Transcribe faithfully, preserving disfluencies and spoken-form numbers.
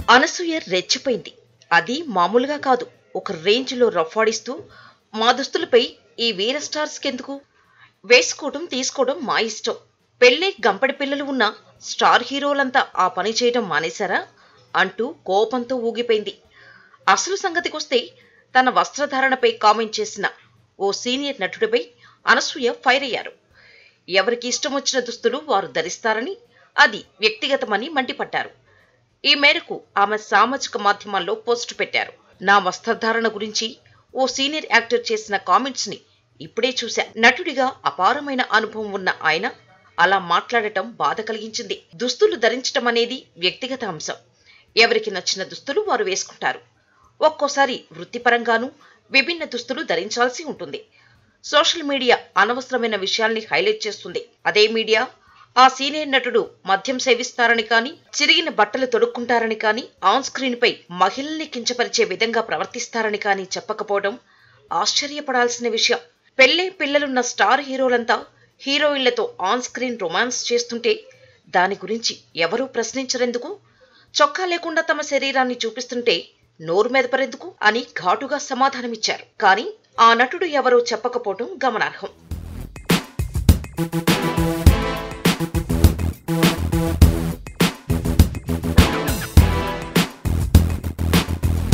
అనసూయ రెచ్చిపోయింది. అది మామూలుగా కాదు, ఒక రేంజ్లో రఫాడిస్తూ మా దుస్తులపై ఈ వీర స్టార్స్కెందుకు, వేసుకోవడం తీసుకోవడం మా ఇష్టం, పెళ్ళే గంపడి పిల్లలు ఉన్న స్టార్ హీరోలంతా ఆ పని చేయడం మానేశారా అంటూ కోపంతో ఊగిపోయింది. అసలు సంగతికొస్తే తన వస్త్రధారణపై కామెంట్ చేసిన ఓ సీనియర్ నటుడిపై అనసూయ ఫైర్ అయ్యారు. ఎవరికి ఇష్టం వచ్చిన దుస్తులు వారు ధరిస్తారని, అది వ్యక్తిగతమని మండిపడ్డారు. ఈ మేరకు ఆమె సామాజిక మాధ్యమాల్లో పోస్టు పెట్టారు. నా వస్త్రధారణ గురించి ఓ సీనియర్ యాక్టర్ చేసిన కామెంట్స్ ని ఇప్పుడే చూశా. నటుడిగా అపారమైన అనుభవం ఉన్న ఆయన అలా మాట్లాడటం బాధ కలిగించింది. దుస్తులు ధరించటం అనేది వ్యక్తిగత అంశం. ఎవరికి నచ్చిన దుస్తులు వారు వేసుకుంటారు. ఒక్కోసారి వృత్తిపరంగానూ విభిన్న దుస్తులు ధరించాల్సి ఉంటుంది. సోషల్ మీడియా అనవసరమైన విషయాల్ని హైలైట్ చేస్తుంది. అదే మీడియా ఆ సీనియర్ నటుడు మద్యం సేవిస్తారని కానీ, చిరిగిన బట్టలు తొడుక్కుంటారని కానీ, ఆన్ స్క్రీన్ పై మహిళల్ని కించపరిచే విధంగా ప్రవర్తిస్తారని కానీ చెప్పకపోవడం ఆశ్చర్యపడాల్సిన విషయం. పెళ్లే పిల్లలున్న స్టార్ హీరోలంతా హీరోయిన్లతో ఆన్ స్క్రీన్ రొమాన్స్ చేస్తుంటే దాని గురించి ఎవరూ ప్రశ్నించరెందుకు? చొక్కా లేకుండా తమ శరీరాన్ని చూపిస్తుంటే నోరు మెదపరెందుకు అని ఘాటుగా సమాధానమిచ్చారు. కానీ ఆ నటుడు ఎవరో చెప్పకపోవడం గమనార్హం.